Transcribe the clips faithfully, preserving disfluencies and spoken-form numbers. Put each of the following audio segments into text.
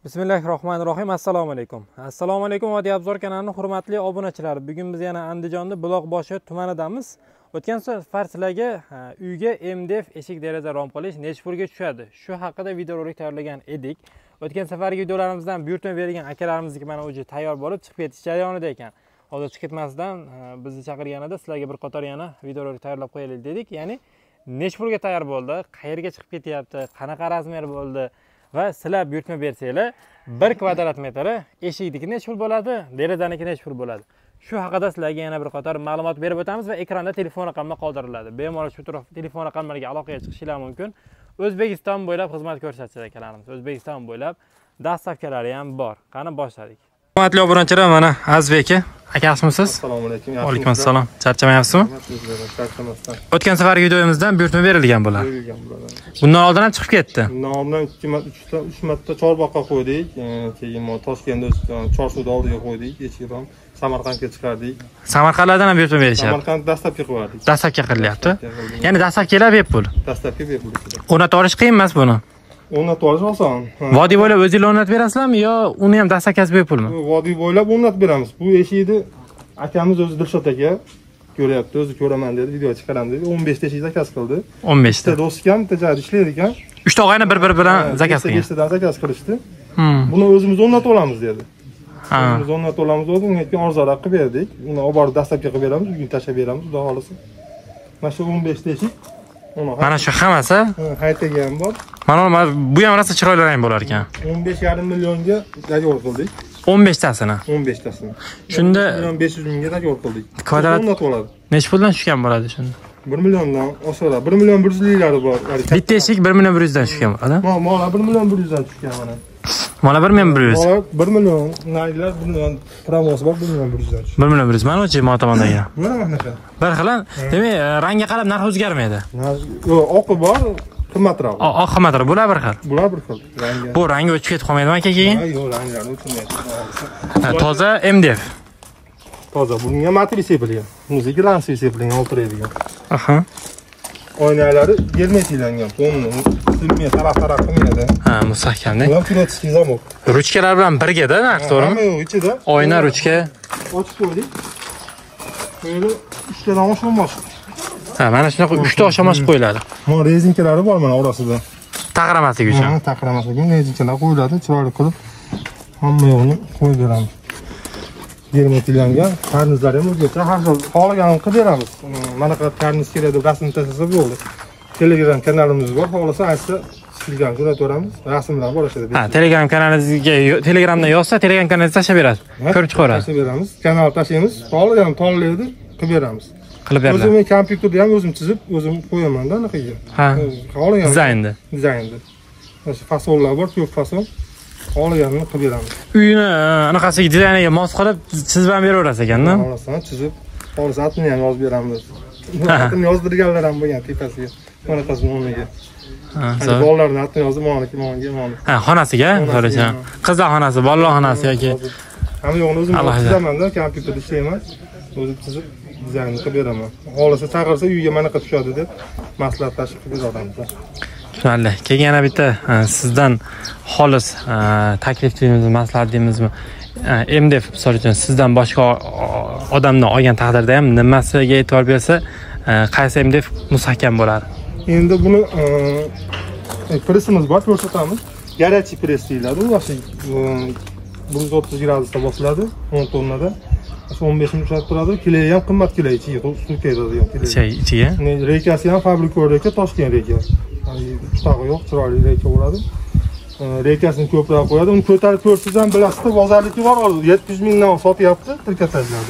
Bismillahirrohmanirrohim. Assalomu alaykum. Assalomu alaykum Vodiy Obzor kanalining hurmatli obunachilari. Bugun biz yana Andijonda Buloqboshi tumanidamiz. O'tgan safar sizlarga uyga M D F eshik deraza rompolish necha pulga tushadi? Shu haqida videorolik tayyorlagan edik. O'tgan safargi videolarimizdan buyurtma bergan akalarimizga mana o'zi tayyor bo'lib chiqib ketish jarayonida ekan. Hozir chiqib ketmasdan bizni chaqirganida sizlarga bir qator yana videorolik tayyorlab qo'yaylik dedik. Ya'ni necha pulga tayyor bo'ldi, qayerga chiqib ketyapti, qanaqa razmer bo'ldi va sizlar buyurtma bersanglar bir kvadrat metri eshikniki necha pul bo'ladi, derazaniki necha pul bo'ladi. Shu haqida sizlarga yana bir qator ma'lumot berib o'tamiz va ekranda telefon raqamlar qoldiriladi. Bemalol shu taraf telefon raqamlariga aloqaga chiqishingiz mumkin. O'zbekiston bo'ylab xizmat ko'rsatishadi akalarimiz. O'zbekiston bo'ylab dastavkalari ham bor. Qani boshladik. Hurmatli obunachilar, mana Azbek aka, akasmisiz? Assalomu alaykum. Va alaykum assalom. Charchamayapsizmi? Charchamasdan. O'tgan safargi videomizdan buyurtma berilgan bo'lar. Berilgan bo'ladi. Bundan oldin ham chiqib ketdi. Bundan oldin ikki marta, uch marta Chorboqqa qo'ydik, keyin Toshkentda Chorsuda oldiga qo'ydik, eshikdan Samarqandga chiqardik. Samarqandlardan ham buyurtma berishyapti. Samarqand dastlabki qo'yardik. Dastlabki qilyapti. Ya'ni dastlabkilar bepul. Dastlabki bepul. O'rnatib olish qiyin emas buni. O'rnatib olish oson. Vodiy bo'ylab o'zingizlar o'rnatib berasizlarmi yo uni ham dastlabkasi bepulmi? Vodiy bo'ylab o'rnatib beramiz. Bu eshikni akamiz o'zi Dilshod aka ko'ryapti, o'zi ko'raman dedi, video chiqaraman dedi. o'n besh ta eshik zakaz qildi. o'n besh ta. Bitta do'sti ham bitta joyda ishlar ekan. uch ta og'ayni bir-bir bilan zakaz qilgan. besh tadan zakaz qilishdi. Buni o'zimiz o'rnatib olamiz dedi. O'zimiz o'rnatib olamiz dedi. Unga keyin arzonroq qilib berdik. Uni olib borib dastlabki qilib beramiz, bugun tashlab beramiz, xudo xolisa. Mana shu o'n besh ta eshik. Mana shu hammasi? Haytaga ham bor. Mana bu ham rosa chiroyli rang bo'lar ekan. o'n besh yarim millionga tayyor qildik. o'n besh tasini. o'n besh tasini. Shunda bir million besh yuz mingga tayyor qildik. Kvadrat o'rnatib oladi. necha puldan tushgan bo'ladi shunda? bir milliondan oshadi. bir million bir yuzlari bor. Bitta eshik bir million bir yuz dan tushgan bo'ladi. Mana mana bir million bir yuz dan tushgan mana. Mana bir million bir yuz. Mana bir million naylar bir million promosi bor, bir million bir yuz dan tushgan. bir million bir yuz. Mana o'chi mo tomondagi. Mana mana shu. Bir xil, demak, rangga qarab narx o'zgarmaydi. Yo'q, oqi bor, qimmatroq. Oq qimmatroq, bular bir xil. Bular bir xil. Rangi. Bu rangi o'chib ketib qolmaydimi aka keyin? Yo'q, ranglari o'chmaydi. Toza M D F. Toza, bunga matriz sepilgan. Bunisiga lansiy sepilgan, oltiradigan. Aha. Oynalari germetiklangan. To'nni silmay taraf-taraf qilmaydi. Ha, mustahkamlik. Bular pirotskiy zamok. Ruchkalar bilan birga-da, narx to'g'rimi? Hamma yo'q ichida. Oyna, ruchka. Ochib qo'ydik. Böyle uchtadan oshmamoq. Ha, mana shunaqa uch ta oshmamoq qo'yiladi. Mana rezinkalari bor mana orasida. Taqramaslik uchun. Ha, taqramaslik uchun rezinkalar qo'yiladi, chiroyli qilib hamma yo'qni qo'yib beramiz. Germetiklangan, karnizlari ham o'zgacha, har xil xohlaganini qilib beramiz. Mana qanday karniz keladi, rasmni tashlasa bo'ldi. Telegram kanalimiz bor, xohlasa aytsa sizga ko'rsatamiz, rasmlar bor o'shada. Ha, Telegram kanalingizga Telegramdan yozsa, Telegram kanalingizga tashlab berasiz. Ko'rib chiqarasiz. Tashlab beramiz. Kanal tashlaymiz, xohlagan tanlaydi, qilib beramiz. Qilib beramiz. O'zim kompyuterda ham o'zim chizib, o'zim qo'yaman-da anaqaga. Ha. Xohlagan dizaynda. Dizaynda. O'sha fasonlar bor, ko'p fason. Xohlaganini qilib beramiz. Uyni anaqasiga dizayniga mos qilib chizib ham beraverasiz ekanda. Xohlasan chizib, xohlasa atini ham yozib beramiz. Atini yozdirganlar ham bo'lgan tepasiga. Mana qizning o'rniga. Ha, zo'r. Bolalarning atini yozib, meniki, meniki, meniki. Ha, xonasiga, so'rasam. Qizlar xonasi, bolalar xonasi yoki hamma yo'qni o'zim chizaman-da, kompyuterda ishlayman. O'zim chizib dizaynni qilib beraman. Xohlasa chaqirsa uyga mana qilib tushadi deb maslahatlashib qilib beramiz. Tushunarli. Keyin yana bitta sizdan xolis taklif deymizmi, maslahat deymizmi? M D F misol uchun sizdan boshqa odamdan olgan taqdirda ham nimasiga e'tibor bersa, qaysi M D F mustahkam bo'ladi? Endi buni pressimiz bor, ko'rsatamiz. Garachий press deyiladi. U yoshi bir yuz o'ttiz gradusda bosiladi, o'n tonnada. o'n besh ming ushlab turadi. Kiloyi ham qimmat kilo ichiga suv keladigan kilo. Ichiga? Reykasi ham fabrika reyka, Toshkent reyka. Uchtag'i yo'q, chiroyli reyka bo'ladi. Reykasini ko'proq qo'yadi. Uni ko'tarib ko'rsangiz ham bilasizlar, bozorligi bor, yetti yuz mingdan sotyapti, trikotajlarda.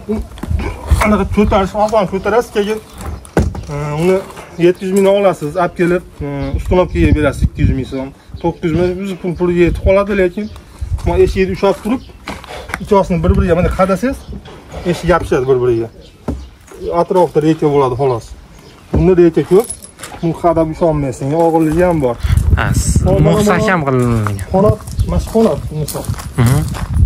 Anaqa ko'tarish oson, ko'tarasiz, keyin uni yetti yuz mingdan olasiz, olib kelib, ustunovkaga berasiz ikki yuz ming so'm. to'qqiz yuz ming pul pul yetib qoladi, lekin mana eshikni ushlab turib, ichosini bir-biriga mana qadasangiz, eshik yopishadi bir-biriga. Atrofda reyka bo'ladi xolos. Bunda reyka ko'p. Bu qadam usholmaysan, og'irligi ham bor. Ha, mustahkam qilingan. Qanot, mana qanot misol. Mhm.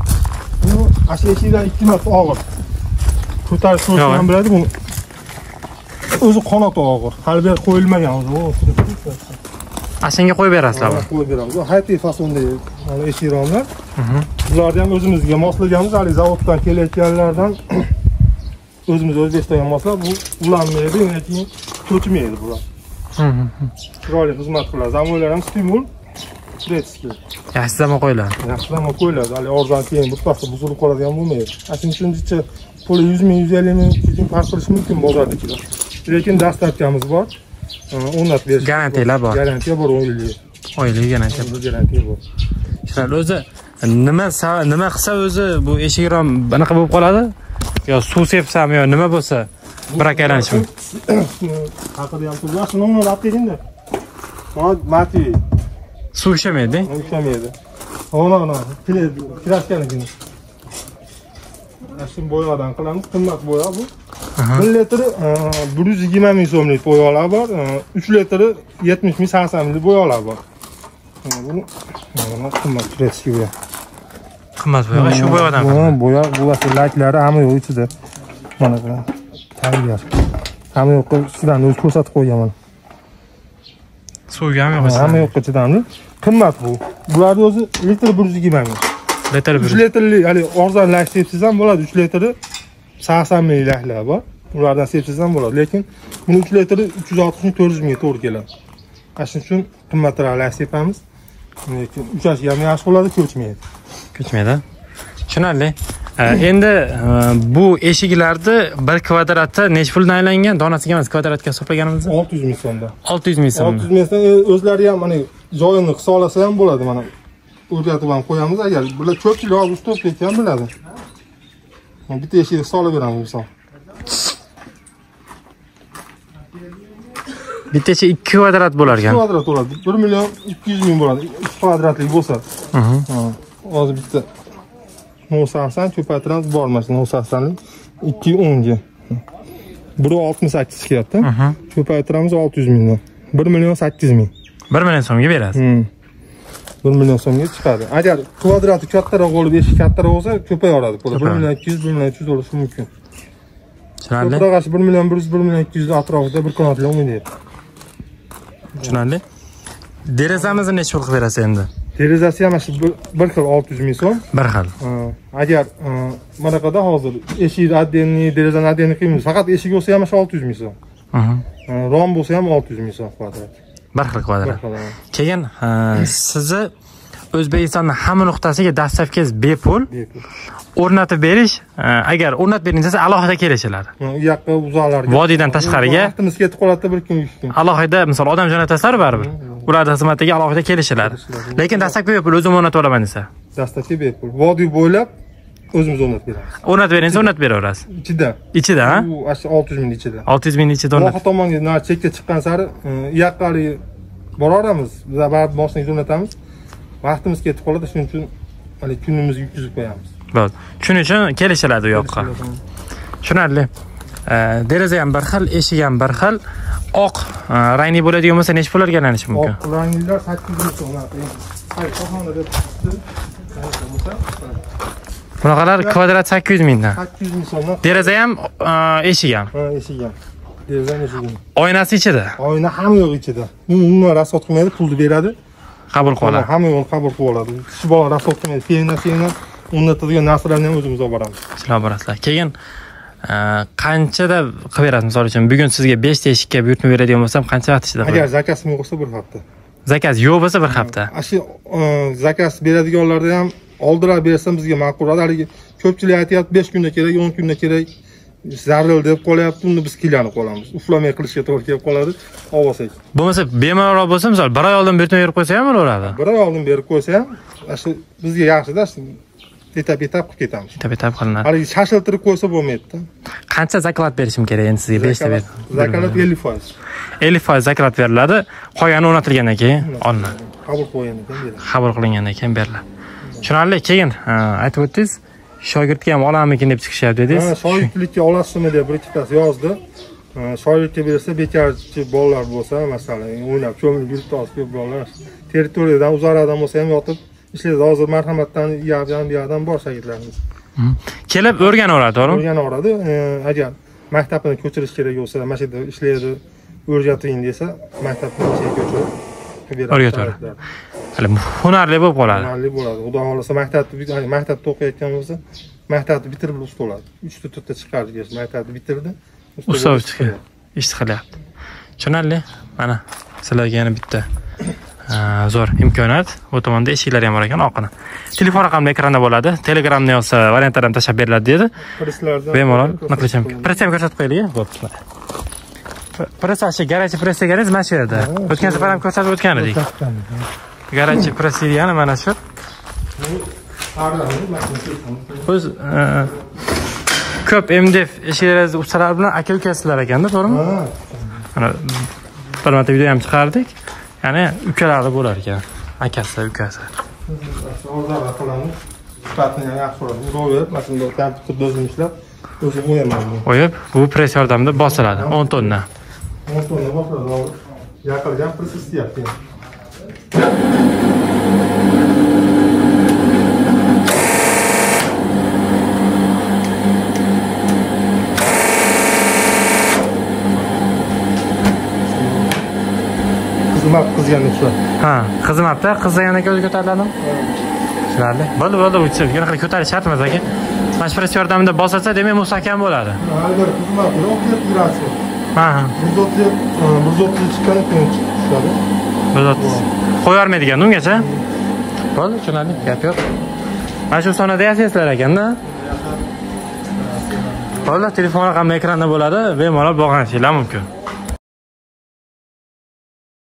Bu asheshikdan ikki marta og'ir. Ko'tarish ham biladi buni. O'zi qanot og'ir. Hali bir qo'yilmagan o'zi. Ashanga qo'yib berasizlar buni. Qo'yib beramiz. Bu hayt fasonda mana eshik romlar. Bularni ham o'zimizga moslaganmiz, hali zavoddan kelayotganlardan o'zimiz O'zbekistonga moslab, bu ulanmaydi, lekin cho'chmaydi bular. Chiroyli xizmat qiladi. Zamonlar ham stimul, pretski. Yaxshi zamon qo'yiladi. Yaxshi zamon qo'yiladi. Hali ordan keyin bir pasda buzilib qoladigan bo'lmaydi. Shuning uchun necha puli yuz ming, yuz ellik ming keyin farq qilishi mumkin bozordagida. Lekin dastlabkamiz bor. o'rnatib berish. Garantiyalar bor. Garantiya bor o'n yillik. o'n yillik garantiya. Garantiya bor. Shular o'zi nima nima qilsa o'zi bu eshik rom bunaqa bo'lib qoladi? Yo suv sepsam yo nima bo'lsa birak aylanishi mumkin. Haqida ham turgan, shuni uni olib keling-da. Mana mati. Suv ishlamaydi? Ishlamaydi. Ona ona, kirashganligini. Ashim bo'yoqdan qilamiz, qimmat bo'yoq bu. bir litri bir yuz yigirma ming so'mlik bo'yoqlar bor, uch litri yetmish ming, sakson ming bo'yoqlar bor. Buni mana qimmat kirasiz bu. Qimmat bo'yoq, shu bo'yoqdan. Bu bo'yoq, bu vasilliklari hamma yo'q ichida. Mana bu. Tayyor. Hamma yo'q, sizdan o'zi ko'rsatib qo'yaman. Suvga ham yo'q. Hamma yo'q chidamli. Qimmat bu. Bularning o'zi litr bir yuz yigirma ming. Litr bir. uch litrli, hali arzon lash sepsiz ham bo'ladi, uch litri sakson ming lashlar bor. Ulardan sepsiz ham bo'ladi, lekin buni uch litri uch yuz oltmish ming, to'rt yuz ming to'g'ri keladi. Shuning uchun qimmatroq lash sepamiz. Lekin uchashiga ham yaxshi bo'ladi, ko'chmaydi. Ko'chmaydi. Tushunarli. Endi bu eshiklarni bir kvadratda necha puldan aylangan? Donasiga emas, kvadratga hisoblaganimizda olti yuz ming so'mdan. olti yuz ming so'm. olti yuz ming so'm o'zlari ham mana joyini hisoblasa ham bo'ladi, mana. O'rgatib ham qo'yamiz, agar bular ko'pchilik olib stop ekan biladi. Bitta eshikni solib beramiz misol. Bitta eshik ikki kvadrat bo'lar ekan. ikki kvadrat bo'ladi. bir million ikki yuz ming bo'ladi. ikki kvadratlik bo'lsa. Mhm. Hozir bitta nol sakson ko'paytiramiz, bormasin nol saksonlik ikki yuz o'n ga. bir oltmish sakkiz kelyapti. Ko'paytiramiz olti yuz mingdan. bir million sakkiz yuz ming. bir million so'mga berasiz. bir million so'mga chiqadi. Agar kvadrati kattaroq bo'lib, eshik kattaroq bo'lsa, ko'payaveradi. bir million ikki yuz, bir million uch yuz bo'lishi mumkin. Tushunarli. Ko'proq bir million bir yuz, bir million ikki yuz atrofida bir qanotli o'ynaydi. Tushunarli. Derazamizni necha pul qilib berasiz endi? Derazasi ham shu bir xil olti yuz ming so'm. Bir xil. Agar bunaqada hozir eshik addenni, derazani addenni qilamiz, faqat eshik bo'lsa ham olti yuz ming so'm. Rom bo'lsa ham olti yuz ming so'm kvadrat. Bir xil kvadrat. Keyin sizni O'zbekistonning hamma nuqtasiga dastlabkiz bepul o'rnatib berish, agar o'rnatib beringsiz alohida kelishiladi. U yoqqa uzoqlarga. Vodiydan tashqariga vaqtimiz ketib qoladi bir kun, ikki kun. Alohida, misol odam jo'natasizlar baribir. Ularning xizmatiga alohida kelishiladi. Lekin dastlabki bepul o'zim o'rnatib olaman desa. Dastlabki bepul. Vodiy bo'ylab o'zimiz o'rnatib beramiz. O'rnatib beringsiz, o'rnatib beraverasiz. Ichida. Ichida, ha? Bu olti yuz ming ichida. olti yuz ming ichida o'rnatib. Voha tomonga na chekka chiqqan sari yoqqali boraveramiz. Biz baribir boshini o'rnatamiz. Vaqtimiz ketib qoladi, shuning uchun hali kunimizga yutkazib qo'yamiz. Bo'ldi. Shuning uchun kelishiladi u yoqqa. Tushunarli. Deraza ham bir xil, eshik ham bir xil. Oq rangli bo'ladigan bo'lsa necha pullarga aylanishi mumkin? Oq ranglar sakkiz ming so'm. Bunaqalar kvadrat sakkiz yuz mingdan. sakkiz yuz ming so'mdan. Deraza ham, eshik ham. Ha, eshik ham. Deraza ham eshik ham. Oynasi ichida. Oyna ham yo'q ichida. Umuman rasxod qilmaydi, pulni beradi. Qabul qiladi. Hamma yo'l qabul qilib oladi. Kishi bola rasxod qilmaydi. Fendan-fendan o'rnatadigan narsalarni ham o'zimiz olib boramiz. Sizlar borasizlar. Keyin qanchada qilib berasiz? Misol uchun bugun sizga besh ta eshikka buyurtma beradigan bo'lsam, qancha vaqt ichida? Agar zakaz bo'lsa bir hafta. Zakaz yo'q bo'lsa bir hafta. Shu zakaz beradiganlarda ham oldirab bersam bizga ma'qul bo'ladi. Haligi ko'pchilik aytayapti besh kunda kerak, o'n kunda kerak. Zarur deb qolyapti, uni biz kiylanib qolamiz. Uflamay qilishga to'g'ri kelib qoladi. Olsak. Bo'lmasa bemalol bo'lsa, misol bir oy oldin buyurtma berib qo'ysa ham bo'laveradi. Bir oy oldin berib qo'ysa ham, shu bizga yaxshi-da, etap-etap qilib ketamiz. Etap-etap qilinadi. Haligi shashiltirib qo'ysa bo'lmaydi-da. Qancha zakat berishim kerak endi sizga besh ta ber. Zakat ellik foiz. ellik foiz zakat beriladi. Qolgani o'rnatilgandan keyin olinadi. Qabul qilgandan keyin beriladi. Qabul qilingandan keyin beriladi. Tushunarli. Keyin aytib o'tdingiz, shogirdga ham olammikin deb chiqishyapti dedingiz. Ha, shogirdlikka olasizmi deb bir ikkitasi yozdi. Shogirdga bersa bekarchi bolalar bo'lsa, masalan, o'ynab ko'milib yuribdi ko'p bolalar. Territoriyadan, uzoqlardan bo'lsa ham yotib ishlaydi. Hozir marhamatdan yoqdan bu yoqdan bor shogirdlarimiz. Kelib o'rganaveradi, to'g'rimi? O'rganaveradi. Agar maktabni ko'chirish kerak bo'lsa, mana shu yerda ishlaydi, o'rgating desa, maktabni ichiga ko'chirib qilib beradi. O'rgataveradi. Hali hunarli bo'lib qoladi. Hunarli bo'ladi. Xudo xolasa maktabda maktabda o'qiyotgan bo'lsa, maktabni bitirib usta bo'ladi. uchta to'rtta chiqarib, maktabni bitirdi. Usta chiqadi. Ish qilyapti. Tushunarli. Mana sizlarga yana bitta zo'r imkoniyat. Bu tomonda eshiklari ham bor ekan, oqini. Telefon raqamli ekranda bo'ladi. Telegramni yozsa, variantlardan tashlab beriladi dedi. Preslardan bemalol nima qilishim mumkin. Press ham ko'rsatib qo'yaylik. Bo'pti. Press ashi garaj press deganingiz mana shu yerda. O'tgan safar ham ko'rsatib o'tgan edik. Garaj press yana mana shu. O'z ko'p M D F eshiklarni ustalar bilan aka-ukasilar ekanda, to'g'rimi? Ha. Mana bir marta video ham chiqardik. Ya'ni ukalari bo'lar ekan. Akasi, ukasi. Hozir aqlamiz sifatini yaxshiroq ro'yib, masalan, kompyuterda o'zim ishlab, o'zim o'yaman. O'yib, bu press yordamida bosiladi o'n tonna. o'n tonna bosiladi. Yaqilgan press istayapti. Xizmat qilganda shu. Ha, xizmatda qilgandan keyin ko'tariladimi? Tushunarli. Bo'ldi, bo'ldi, uchish. Yana qilib ko'tarish shart emas aka. Mana press yordamida bosilsa, demak mustahkam bo'ladi. Agar xizmat yo'q, yurasi. Ha, ha. bir o'ttiz bir o'ttiz chiqqan keyin chiqadi. bir o'ttiz. Qo'yarmaydigan ungacha. Bo'ldi, tushunarli. Gap yo'q. Mana shu sonada yasaysiz ekanda. Bo'ldi, telefon raqami ekranda bo'ladi, bemalol bog'lanishinglar mumkin.